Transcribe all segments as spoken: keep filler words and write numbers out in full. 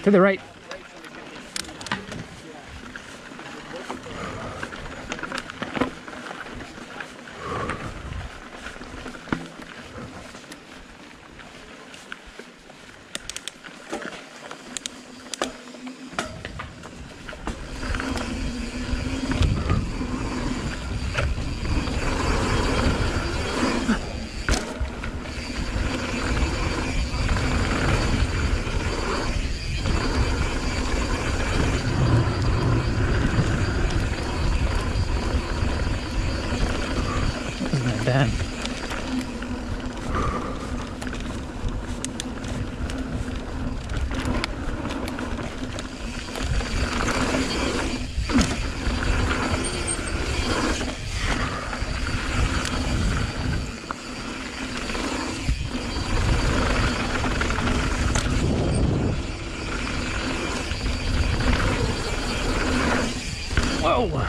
To the right. Done. Whoa!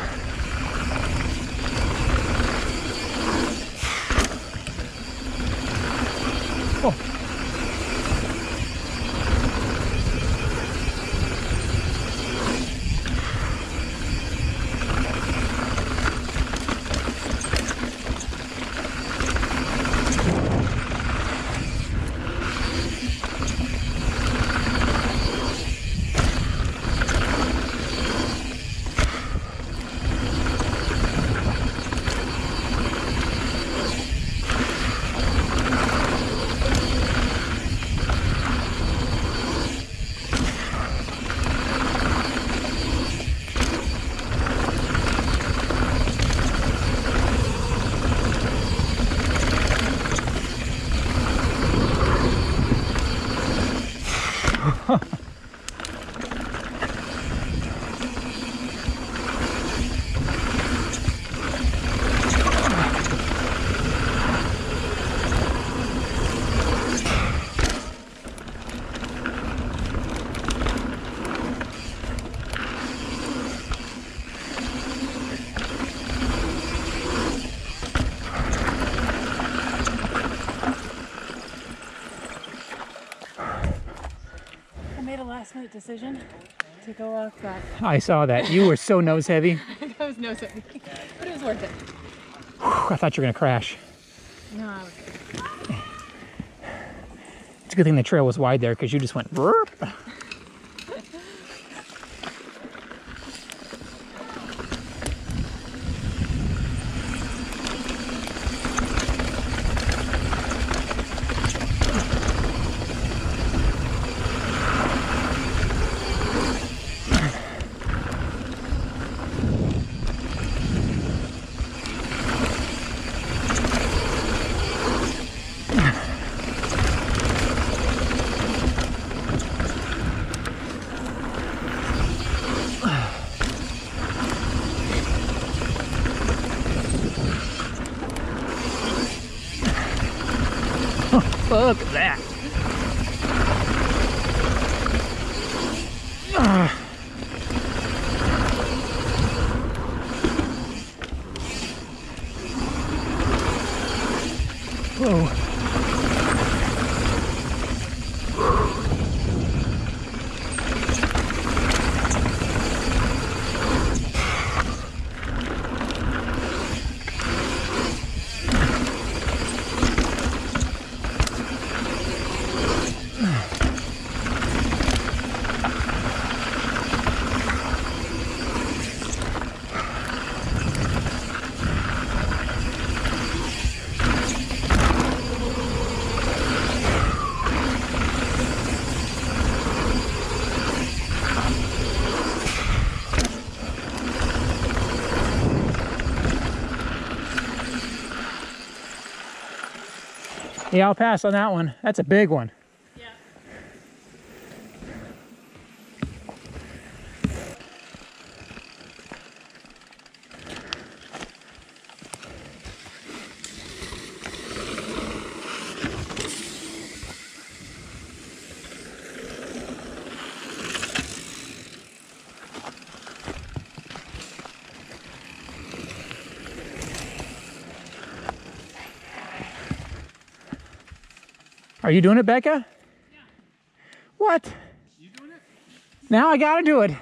Last minute decision to go off that. I saw that. You were so nose heavy. I was nose heavy, but it was worth it. I thought you were going to crash. No, I was good. It's a good thing the trail was wide there because you just went burp. Look at that. Ah. Whoa. Yeah, I'll pass on that one. That's a big one. Yeah. Are you doing it, Becca? Yeah. What? You doing it? Now I gotta do it.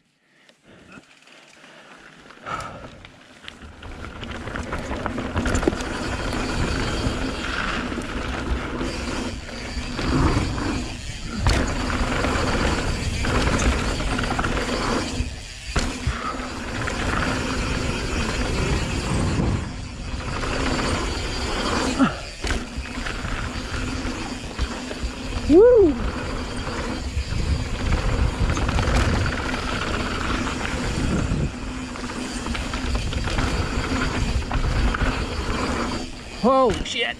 Woo! Whoa, shit.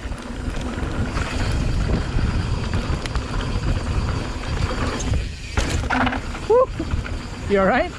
Woo. You all right?